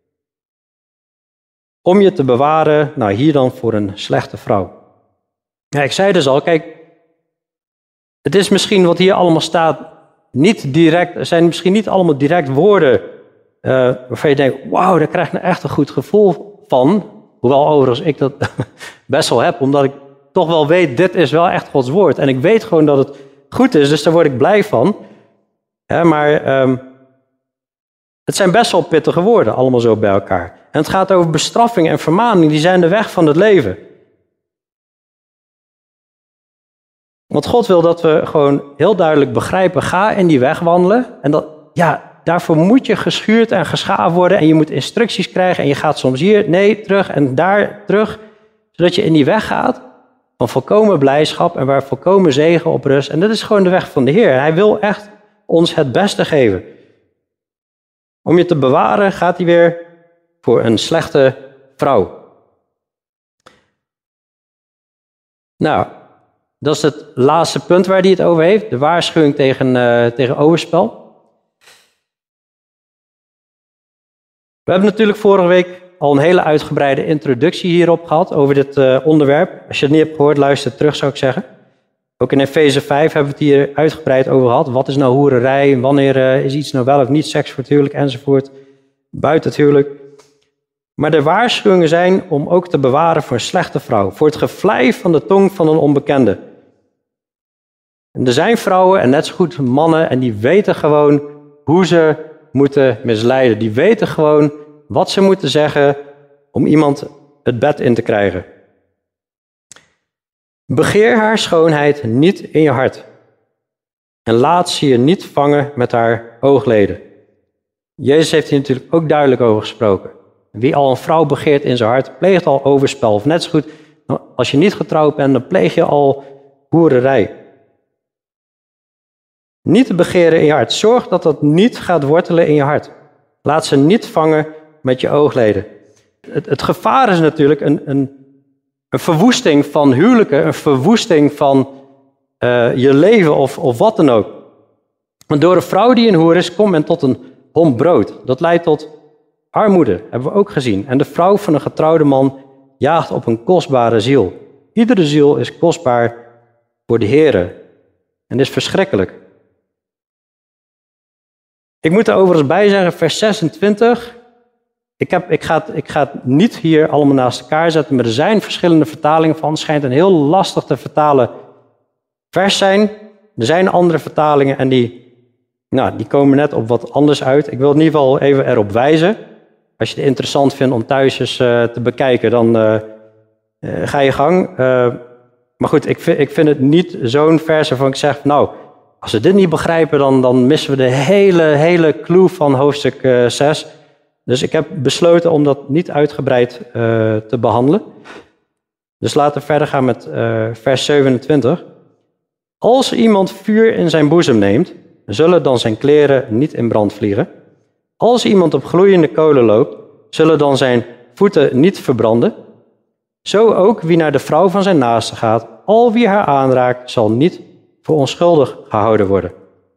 Om je te bewaren, nou hier dan voor een slechte vrouw. Ja, ik zei dus al, kijk, het is misschien wat hier allemaal staat, niet direct, er zijn misschien niet allemaal direct woorden waarvan je denkt, wauw, daar krijg ik nou echt een goed gevoel van. Hoewel overigens ik dat best wel heb, omdat ik toch wel weet, dit is wel echt Gods woord. En ik weet gewoon dat het goed is, dus daar word ik blij van. Maar het zijn best wel pittige woorden, allemaal zo bij elkaar. En het gaat over bestraffing en vermaning, die zijn de weg van het leven. Want God wil dat we gewoon heel duidelijk begrijpen, ga in die weg wandelen. En dat, daarvoor moet je geschuurd en geschaafd worden en je moet instructies krijgen en je gaat soms hier, nee, terug en daar terug. Zodat je in die weg gaat van volkomen blijdschap en waar volkomen zegen op rust. En dat is gewoon de weg van de Heer. En hij wil echt ons het beste geven. Om je te bewaren gaat hij weer voor een slechte vrouw. Nou, dat is het laatste punt waar hij het over heeft. De waarschuwing tegen overspel. We hebben natuurlijk vorige week al een hele uitgebreide introductie hierop gehad, over dit onderwerp. Als je het niet hebt gehoord, luister terug, zou ik zeggen. Ook in Efeze 5 hebben we het hier uitgebreid over gehad. Wat is nou hoererij? Wanneer is iets nou wel of niet seks voor het huwelijk enzovoort? Buiten het huwelijk. Maar de waarschuwingen zijn om ook te bewaren voor een slechte vrouw. Voor het gevlei van de tong van een onbekende. En er zijn vrouwen en net zo goed mannen en die weten gewoon hoe ze moeten misleiden. Die weten gewoon wat ze moeten zeggen om iemand het bed in te krijgen. Begeer haar schoonheid niet in je hart. En laat ze je niet vangen met haar oogleden. Jezus heeft hier natuurlijk ook duidelijk over gesproken. Wie al een vrouw begeert in zijn hart, pleegt al overspel. Of net zo goed, als je niet getrouwd bent, dan pleeg je al hoererij. Niet te begeren in je hart. Zorg dat dat niet gaat wortelen in je hart. Laat ze niet vangen met je oogleden. Het gevaar is natuurlijk een verwoesting van huwelijken, een verwoesting van je leven of wat dan ook. Want door een vrouw die een hoer is, komt men tot een homp brood. Dat leidt tot armoede, hebben we ook gezien. En de vrouw van een getrouwde man jaagt op een kostbare ziel. Iedere ziel is kostbaar voor de Here. En dit is verschrikkelijk. Ik moet er overigens bij zeggen, vers 26. Ik ga het niet hier allemaal naast elkaar zetten, maar er zijn verschillende vertalingen van. Het schijnt een heel lastig te vertalen vers zijn. Er zijn andere vertalingen en die komen net op wat anders uit. Ik wil in ieder geval even erop wijzen. Als je het interessant vindt om thuis eens te bekijken, dan ga je gang. Maar goed, ik vind het niet zo'n vers waarvan ik zeg, nou, als we dit niet begrijpen, dan missen we de hele clue van hoofdstuk 6. Dus ik heb besloten om dat niet uitgebreid te behandelen. Dus laten we verder gaan met vers 27. Als iemand vuur in zijn boezem neemt, zullen dan zijn kleren niet in brand vliegen. Als iemand op gloeiende kolen loopt, zullen dan zijn voeten niet verbranden. Zo ook wie naar de vrouw van zijn naaste gaat, al wie haar aanraakt, zal niet voor onschuldig gehouden worden.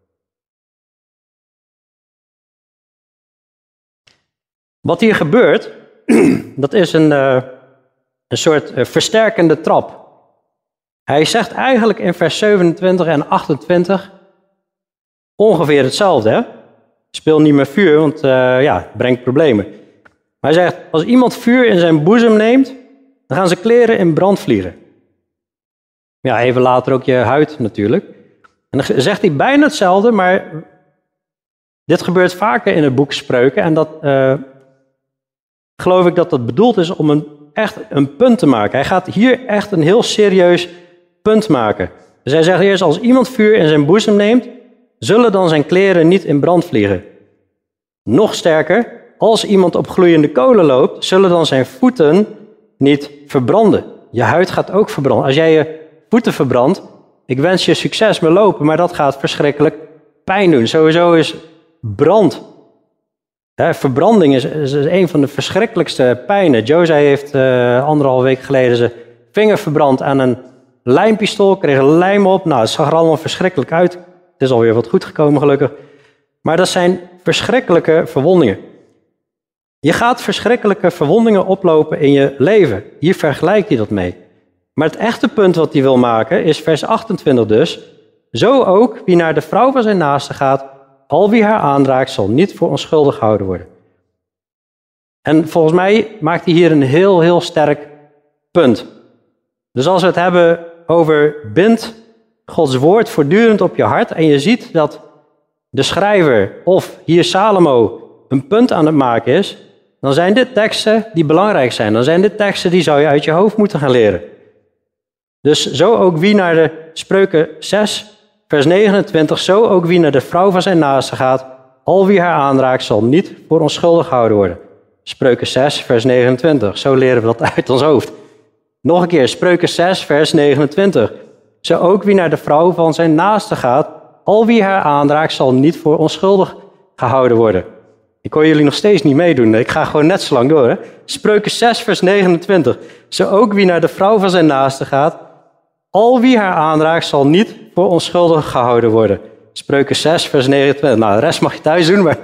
Wat hier gebeurt, dat is een soort versterkende trap. Hij zegt eigenlijk in vers 27 en 28 ongeveer hetzelfde. Hè? Speel niet met vuur, want het brengt problemen. Maar hij zegt, als iemand vuur in zijn boezem neemt, dan gaan zijn kleren in brand vliegen. Ja, even later ook je huid natuurlijk. En dan zegt hij bijna hetzelfde, maar dit gebeurt vaker in het boek Spreuken. En dat geloof ik dat dat bedoeld is om echt een punt te maken. Hij gaat hier echt een heel serieus punt maken. Dus hij zegt eerst, als iemand vuur in zijn boezem neemt, zullen dan zijn kleren niet in brand vliegen. Nog sterker, als iemand op gloeiende kolen loopt, zullen dan zijn voeten niet verbranden. Je huid gaat ook verbranden. Als jij je voeten verbrandt, ik wens je succes met lopen, maar dat gaat verschrikkelijk pijn doen. Sowieso is brand, verbranding is een van de verschrikkelijkste pijnen. Josie heeft 1,5 week geleden zijn vinger verbrand aan een lijmpistool, kreeg een lijm op. Nou, het zag er allemaal verschrikkelijk uit. Het is alweer wat goed gekomen, gelukkig. Maar dat zijn verschrikkelijke verwondingen. Je gaat verschrikkelijke verwondingen oplopen in je leven. Hier vergelijkt hij dat mee. Maar het echte punt wat hij wil maken is vers 28 dus. Zo ook wie naar de vrouw van zijn naaste gaat, al wie haar aanraakt, zal niet voor onschuldig gehouden worden. En volgens mij maakt hij hier een heel sterk punt. Dus als we het hebben over bind Gods woord voortdurend op je hart en je ziet dat de schrijver of hier Salomo een punt aan het maken is, dan zijn dit teksten die belangrijk zijn. Dan zijn dit teksten die zou je uit je hoofd moeten gaan leren. Dus zo ook wie naar de Spreuken 6, vers 29, zo ook wie naar de vrouw van zijn naaste gaat, al wie haar aanraakt zal niet voor onschuldig gehouden worden. Spreuken 6, vers 29, zo leren we dat uit ons hoofd. Nog een keer, Spreuken 6, vers 29. Zo ook wie naar de vrouw van zijn naaste gaat, al wie haar aanraakt zal niet voor onschuldig gehouden worden. Ik hoor jullie nog steeds niet meedoen, ik ga gewoon net zo lang door. Hè? Spreuken 6, vers 29. Zo ook wie naar de vrouw van zijn naaste gaat, al wie haar aanraakt zal niet voor onschuldig gehouden worden. Spreuken 6, vers 29. Nou, de rest mag je thuis doen, maar...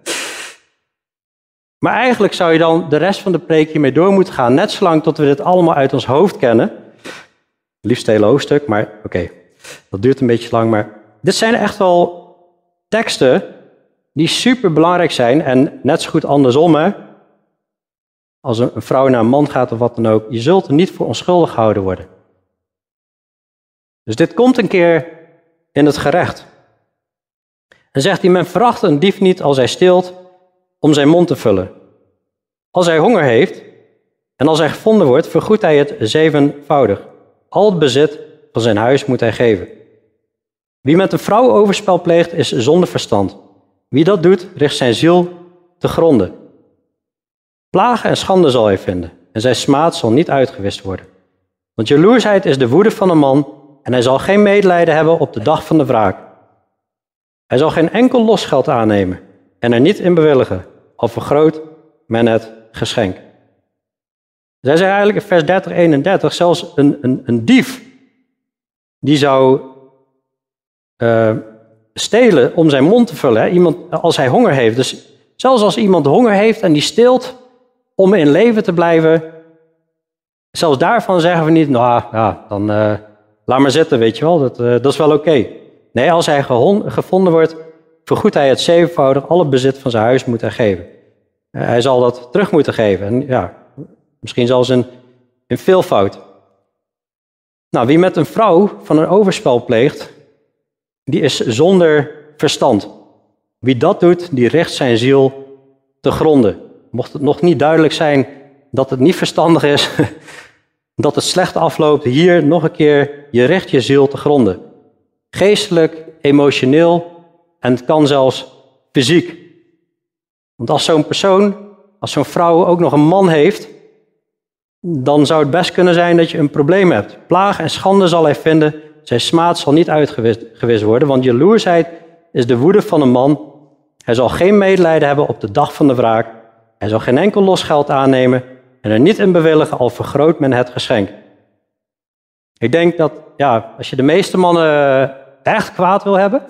Maar eigenlijk zou je dan de rest van de preek hiermee door moeten gaan, net zolang tot we dit allemaal uit ons hoofd kennen. Liefst het hele hoofdstuk, maar oké, dat duurt een beetje lang. Maar dit zijn echt wel teksten die super belangrijk zijn en net zo goed andersom. Hè? Als een vrouw naar een man gaat of wat dan ook, je zult er niet voor onschuldig gehouden worden. Dus dit komt een keer in het gerecht. En zegt hij, men veracht een dief niet als hij steelt om zijn mond te vullen. Als hij honger heeft en als hij gevonden wordt, vergoedt hij het 7voudig. Al het bezit van zijn huis moet hij geven. Wie met een vrouw overspel pleegt, is zonder verstand. Wie dat doet, richt zijn ziel te gronden. Plagen en schande zal hij vinden, en zijn smaad zal niet uitgewist worden. Want jaloersheid is de woede van een man, en hij zal geen medelijden hebben op de dag van de wraak. Hij zal geen enkel losgeld aannemen, en er niet in bewilligen, al vergroot men het geschenk. Zij zeggen eigenlijk in vers 30, 31, zelfs een dief, die zou stelen om zijn mond te vullen. Hè? Iemand, als hij honger heeft. Dus zelfs als iemand honger heeft en die steelt om in leven te blijven, zelfs daarvan zeggen we niet, nou ja, dan laat maar zitten, weet je wel, dat is wel oké. Nee, als hij gevonden wordt, vergoedt hij het 7voudig, alle bezit van zijn huis moet hij geven. Hij zal dat terug moeten geven. En ja, misschien zelfs in veelvoud. Nou, wie met een vrouw van een overspel pleegt, die is zonder verstand. Wie dat doet, die richt zijn ziel te gronden. Mocht het nog niet duidelijk zijn dat het niet verstandig is, dat het slecht afloopt, hier nog een keer, je richt je ziel te gronden. Geestelijk, emotioneel en het kan zelfs fysiek. Want als zo'n persoon, als zo'n vrouw ook nog een man heeft, dan zou het best kunnen zijn dat je een probleem hebt. Plaag en schande zal hij vinden, zijn smaad zal niet uitgewist worden, want jaloersheid is de woede van een man. Hij zal geen medelijden hebben op de dag van de wraak. Hij zal geen enkel losgeld aannemen en er niet in bewilligen, al vergroot men het geschenk. Ik denk dat, ja, als je de meeste mannen echt kwaad wil hebben,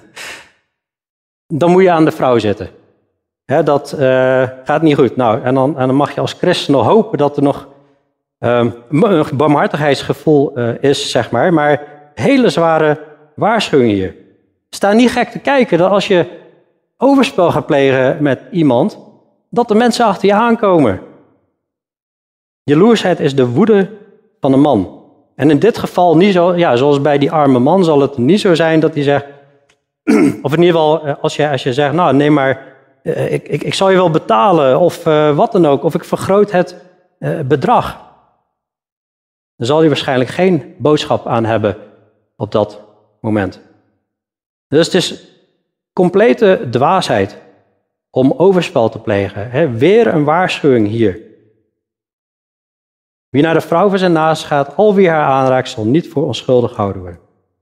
dan moet je aan de vrouw zitten. Hè, dat gaat niet goed. Nou, en dan mag je als christen nog hopen dat er nog een barmhartigheidsgevoel is, zeg maar. Maar hele zware waarschuwingen hier. Sta niet gek te kijken dat als je overspel gaat plegen met iemand, dat de mensen achter je aankomen. Jaloersheid is de woede van een man. En in dit geval niet zo, ja, zoals bij die arme man zal het niet zo zijn dat hij zegt, of in ieder geval als je zegt, nou nee maar, ik zal je wel betalen of wat dan ook, of ik vergroot het bedrag. Dan zal hij waarschijnlijk geen boodschap aan hebben op dat moment. Dus het is complete dwaasheid om overspel te plegen. Hè? Weer een waarschuwing hier. Wie naar de vrouw van zijn naast gaat, al wie haar aanraakt, zal niet voor onschuldig gehouden worden.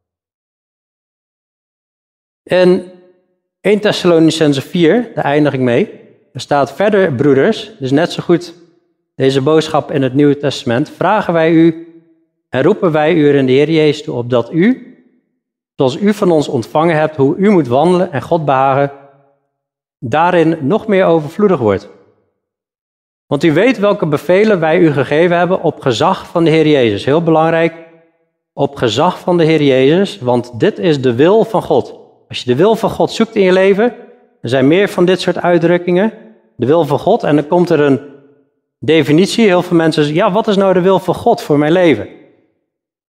In 1 Thessalonicenzen 4, daar eindig ik mee, er staat verder, broeders, dus net zo goed deze boodschap in het Nieuwe Testament, vragen wij u en roepen wij u er in de Heer Jezus toe op dat u, zoals u van ons ontvangen hebt, hoe u moet wandelen en God behagen, daarin nog meer overvloedig wordt. Want u weet welke bevelen wij u gegeven hebben op gezag van de Heer Jezus. Heel belangrijk, op gezag van de Heer Jezus, want dit is de wil van God. Als je de wil van God zoekt in je leven, er zijn meer van dit soort uitdrukkingen, de wil van God, en dan komt er een definitie. Heel veel mensen zeggen, ja, wat is nou de wil van God voor mijn leven?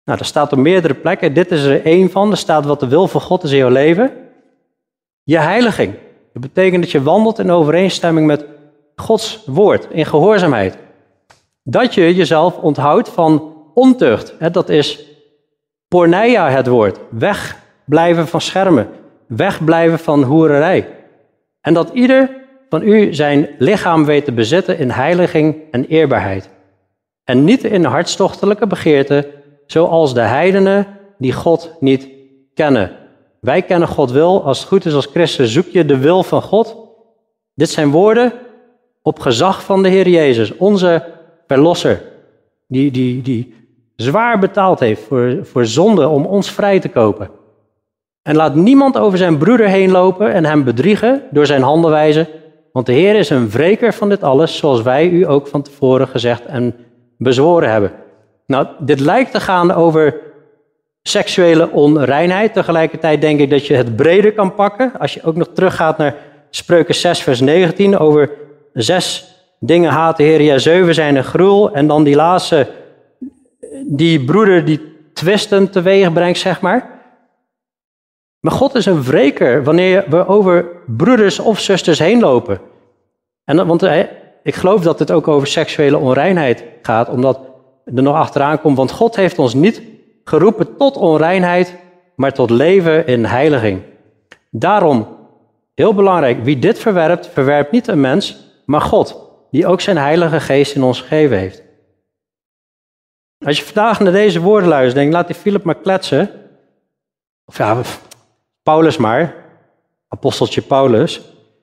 Nou, dat staat op meerdere plekken. Dit is er één van. Er staat wat de wil van God is in jouw leven. Je heiliging. Dat betekent dat je wandelt in overeenstemming met Gods woord, in gehoorzaamheid. Dat je jezelf onthoudt van ontucht. Dat is porneia het woord. Wegblijven van schermen. Wegblijven van hoererij. En dat ieder van u zijn lichaam weet te bezitten in heiliging en eerbaarheid. En niet in hartstochtelijke begeerten, zoals de heidenen die God niet kennen. Wij kennen God wil. Als het goed is als christen zoek je de wil van God. Dit zijn woorden op gezag van de Heer Jezus, onze verlosser. Die zwaar betaald heeft voor zonde om ons vrij te kopen. En laat niemand over zijn broeder heen lopen en hem bedriegen door zijn handelwijze. Want de Heer is een wreker van dit alles, zoals wij u ook van tevoren gezegd en bezworen hebben. Nou, dit lijkt te gaan over seksuele onreinheid. Tegelijkertijd denk ik dat je het breder kan pakken. Als je ook nog teruggaat naar Spreuken 6 vers 19, over 6 dingen haat de Heer, ja 7 zijn een gruwel. En dan die laatste, die broeder die twisten teweeg brengt, zeg maar. Maar God is een wreker wanneer we over broeders of zusters heen lopen. Want ik geloof dat het ook over seksuele onreinheid gaat, omdat er nog achteraan komt. Want God heeft ons niet geroepen tot onreinheid, maar tot leven in heiliging. Daarom, heel belangrijk, wie dit verwerpt, verwerpt niet een mens, maar God, die ook zijn heilige geest in ons gegeven heeft. Als je vandaag naar deze woorden luistert, denk laat die Philip maar kletsen. Of ja, Paulus maar, aposteltje Paulus.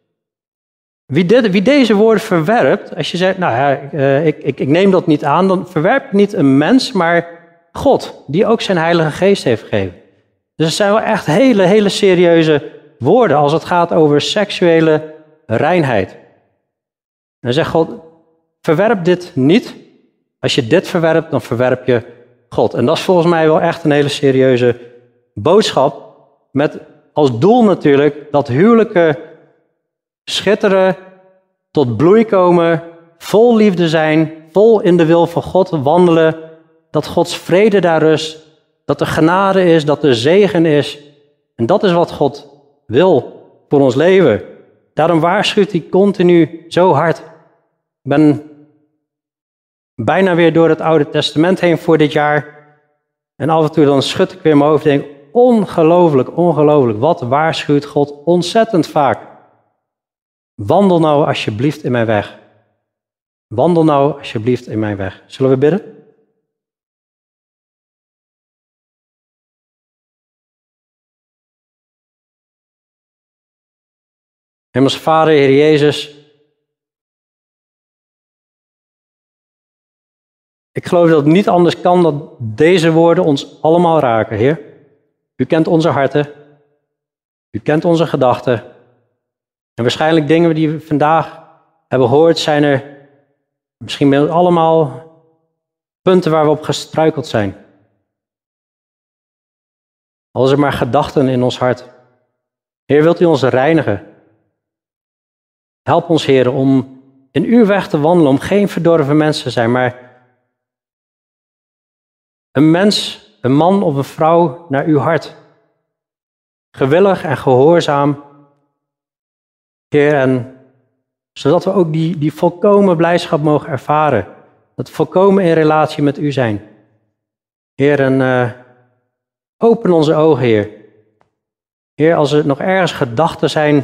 Wie deze woorden verwerpt, als je zegt, nou ja, ik neem dat niet aan, dan verwerpt niet een mens, maar God, die ook zijn heilige geest heeft gegeven. Dus het zijn wel echt hele serieuze woorden als het gaat over seksuele reinheid. Dan zegt God, verwerp dit niet. Als je dit verwerpt, dan verwerp je God. En dat is volgens mij wel echt een hele serieuze boodschap. Met als doel natuurlijk dat huwelijken schitteren, tot bloei komen, vol liefde zijn, vol in de wil van God wandelen. Dat Gods vrede daar rust, dat er genade is, dat er zegen is. En dat is wat God wil voor ons leven. Daarom waarschuwt hij continu zo hard. Ik ben bijna weer door het Oude Testament heen voor dit jaar. En af en toe dan schud ik weer mijn hoofd en denk, ongelooflijk. Wat waarschuwt God ontzettend vaak. Wandel nou alsjeblieft in mijn weg. Wandel nou alsjeblieft in mijn weg. Zullen we bidden? Hemelse Vader, Heer Jezus, ik geloof dat het niet anders kan dan deze woorden ons allemaal raken, Heer. U kent onze harten, u kent onze gedachten. En waarschijnlijk dingen die we vandaag hebben gehoord, zijn er misschien allemaal punten waar we op gestruikeld zijn. Al is er maar gedachten in ons hart. Heer, wilt u ons reinigen? Help ons, Heer, om in uw weg te wandelen, om geen verdorven mensen te zijn, maar een mens, een man of een vrouw naar uw hart. Gewillig en gehoorzaam, Heer, en zodat we ook die volkomen blijdschap mogen ervaren. Dat we volkomen in relatie met u zijn. Heer, en open onze ogen, Heer. Heer, als er nog ergens gedachten zijn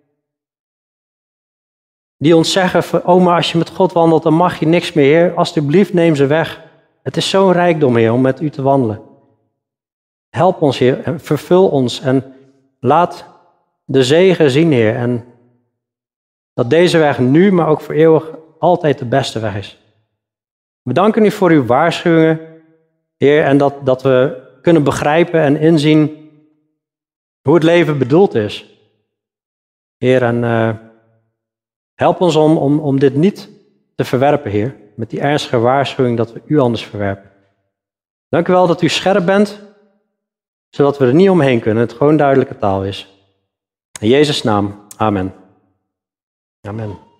die ons zeggen, oh, maar als je met God wandelt, dan mag je niks meer, Heer. Alsjeblieft, neem ze weg. Het is zo'n rijkdom, Heer, om met u te wandelen. Help ons, Heer, en vervul ons en laat de zegen zien, Heer. En dat deze weg nu, maar ook voor eeuwig, altijd de beste weg is. We danken u voor uw waarschuwingen, Heer, en dat we kunnen begrijpen en inzien hoe het leven bedoeld is. Heer, en help ons om dit niet te verwerpen, Heer, met die ernstige waarschuwing dat we u anders verwerpen. Dank u wel dat u scherp bent, zodat we er niet omheen kunnen, het gewoon duidelijke taal is. In Jezus' naam, amen. Amen.